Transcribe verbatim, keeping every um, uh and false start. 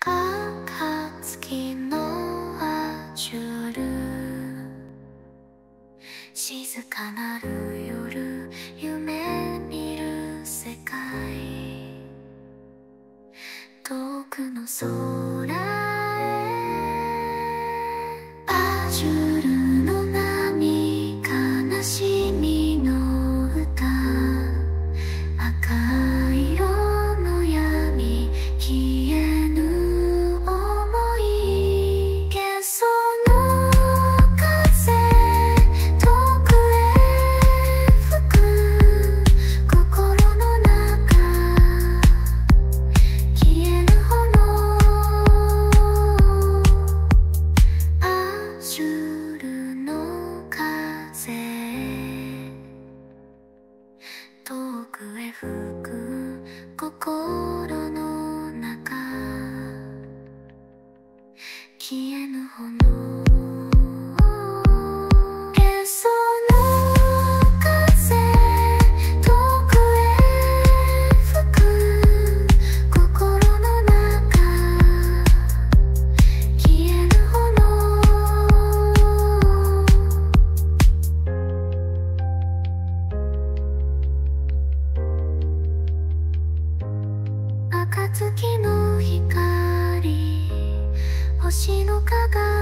暁のアジュール、静かなる夜、夢見る世界、遠くの空へ。アジュールの波、悲しみの歌、赤色の闇、消えぬ想い。幻想の風、遠くへ吹く心の中、消えぬ炎。アジュールの風、遠くへ吹く心の中、消えぬ炎。幻想の風、遠くへ吹く心の中、消えぬ炎。暁の光、星の輝